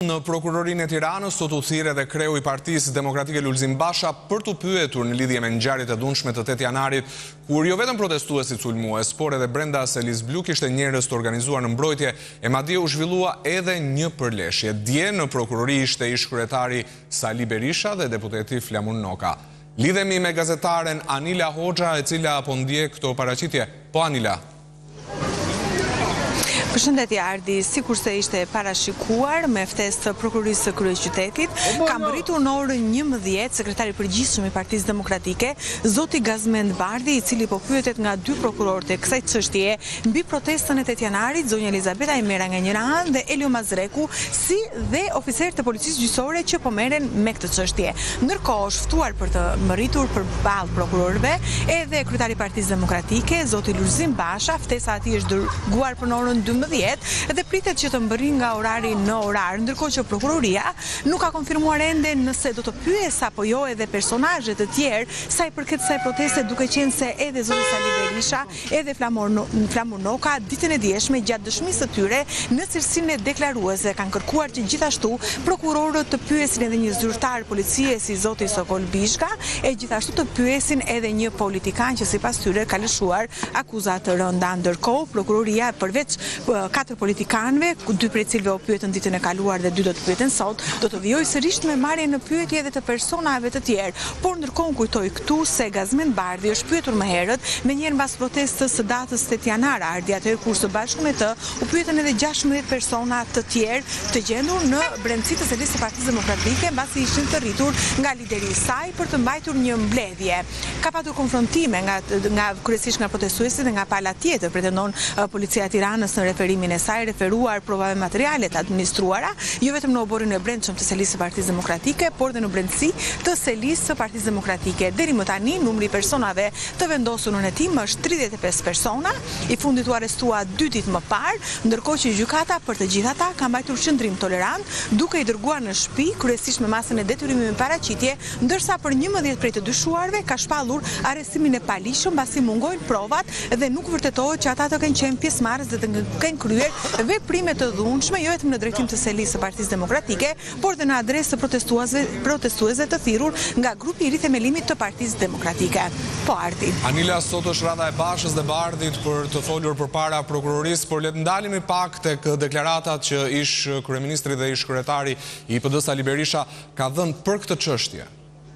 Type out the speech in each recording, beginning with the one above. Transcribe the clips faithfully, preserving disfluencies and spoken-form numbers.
Në prokurorinë e Tiranës sot u thirrë edhe kreu i Partisë Demokratike Lulzim Basha për të pyetur në lidhje me ngjarjet e dhunshme të tetë janarit, kur jo vetëm protestuesit sulmues, por edhe brenda Selis Blu kishte njerëz të organizuar në mbrojtje, e madje u zhvillua edhe një përleshje. Dje në prokurori ishte ish kryetari Sali Berisha dhe deputeti Flamur Noka. Lidhemi me gazetaren Anila Hoxha, e cila po ndjek këto paraqitje. Po Anila. Përshëndetje Ardi, sikurse ishte parashikuar me ftesë të prokurorisë së kryeqytetit, ka mbërritur në orën njëmbëdhjetë sekretari i përgjithshëm i Partisë Demokratike, zoti Gazmend Bardhi, i cili po pyetet nga dy prokurorë të kësaj çështjeje mbi protestën e tetë janarit, zonja Elizabeta Imera nga njëra anë dhe Elio Mazreku, si dhe oficerët e policisë gjyqësore që po merren me këtë çështje. Ndërkohë është ftuar për të mbërritur përballë prokurorëve edhe kryetari i Partisë Demokratike, zoti Lulzim Basha. Ftesa e tij është dërguar për në orën dymbëdhjetë dhe pritet që të mbërri nga orari në orar, ndërkohë që prokuroria nuk ka konfirmuar ende nëse do të pyes apo jo edhe personazhe të tjerë sa i përket kësaj proteste, duke qenë se edhe zoti Sali Berisha, edhe Flamur Noka ditën e dieshme gjatë dëshmisë së tyre në cilësinë e deklaruese kanë kërkuar që gjithashtu prokurorët të pyesin edhe një zyrtar policie si zoti Sokol Bishka, e gjithashtu të pyesin edhe një politikan që sipas tyre ka lëshuar akuza të rënda. Ndërkohë prokuroria përveç katër politikanëve, dy prej cilëve u pyetën ditën e kaluar dhe dy do të pyeten sot, do të vijojë sërish me marrje në pyetje edhe të personave të tjerë. Por ndërkohë kujtoj këtu se Gazmend Bardhi është pyetur më herët, menjëherë mbas protestës së datës tetë janar, Ardi, atëherë kur së bashku me të u pyetën edhe gjashtëmbëdhjetë persona të tjerë të gjendur në brendësi të selisë së Partisë Demokratike, mbasi ishin të rritur nga lideri i saj për të mbajtur një mbledhje. Ka patur konfrontime nga nga kryesisht nga protestuesit dhe nga pala tjetër, pretendon uh, policia e Tiranës në referimin e saj, referuar provave materiale të administruara, jo vetëm në oborin e brendshëm të selisë së Partisë Demokratike, por dhe në brendësi të selisë së Partisë Demokratike. Deri më tani numri i personave të vendosur në hetim është tridhjetë e pesë persona, i fundit u arrestua dy ditë më parë, ndërkohë që gjykata për të gjithë ata ka mbajtur qendrim tolerant, duke i dërguar në shtëpi kryesisht me masën e detyrimit me paraqitje, ndërsa për njëmbëdhjetë prej të dyshuarve ka shpallur arrestimin e palishëm mbasi mungojnë provat dhe nuk vërtetohet që ata të kenë qenë pjesëmarrës dhe të kenë kryer veprime të dhunshme, jo vetëm në drejtim të selisë së Partisë Demokratike, por dhe në adresë të protestuesve, protestuesve të thirrur nga grupi i rithemelimit të Partisë Demokratike. Po Arti. Anila, sot është radha e Bashës dhe Bardhit për të folur përpara prokurorisë, por le të ndalemi pak tek deklaratat që ish kryeministri dhe ish kryetari i I P D Sali Berisha ka dhënë për këtë çështje.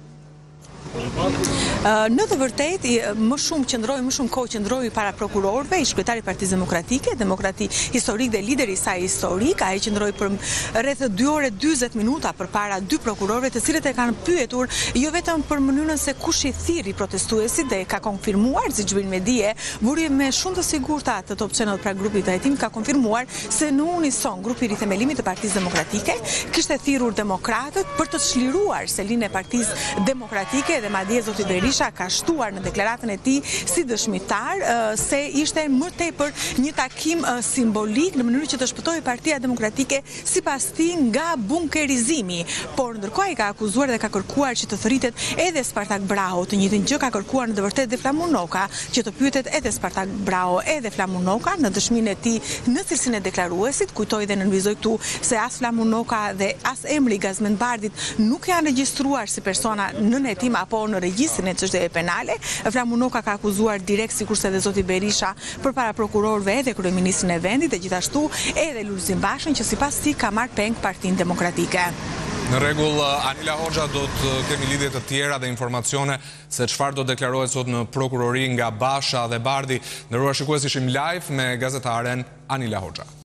Në të vërtetë më shumë qëndroi, më shumë kohë qëndroi para prokurorëve, ish kryetari i Partisë Demokratike, demokrati historik dhe lideri i saj historik, ai qëndroi për rreth dy orë dyzet minuta përpara dy prokurorëve, të cilët e kanë pyetur jo vetëm për mënyrën se kush i thirri protestuesit dhe ka konfirmuar, siç vjen me dije, burje me shumë të sigurta të Top Channel pra grupit të hetimit, ka konfirmuar se në unison grupi i rithemelimit të Partisë Demokratike kishte thirrur demokratët për të çliruar selinë e Partisë Demokratike dhe madje zoti Berisha ka shtuar në deklaratën e tij si dëshmitar uh, se ishte më tepër një takim uh, simbolik në mënyrë që të shpëtojë Partia Demokratike sipas tij nga bunkerizimi, por ndërkohë ai ka akuzuar dhe ka kërkuar që të thritet edhe Spartak Braho, të njëjtën gjë ka kërkuar në të vërtetë dhe Flamur Noka, që të pyetet edhe Spartak Braho edhe Flamur Noka në dëshminë e tij në cilësinë e deklaruesit. Kujtoj dhe nënvizoj këtu se as Flamur Noka dhe as emri Gazmend Bardhit nuk janë regjistruar si persona në hetim apo në regjistrin e çështjeve penale. Flamur Noka ka akuzuar direkt, sikurse edhe zoti Berisha, përpara prokurorëve edhe kryeministrin e vendit dhe gjithashtu edhe Lulzim Bashën, që sipas tij ka marrë peng Partinë Demokratike. Në rregull, Anila Hoxha, do të kemi lidhje të tjera dhe informacione se çfarë do deklarohet sot në prokurori nga Basha dhe Bardhi. Ndërruar shikues, ishim live me gazetaren Anila Hoxha.